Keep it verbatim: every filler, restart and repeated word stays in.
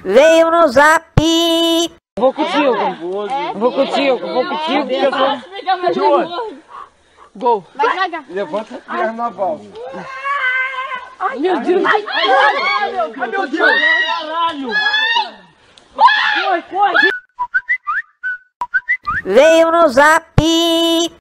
Veio no zap. Vou contigo. Vou contigo, vou contigo. De onde? Gol. Vai devagar. Levanta a perna na volta. Ai, meu Deus. Ai, meu Deus. Caralho. Corre, corre. Veio no zap.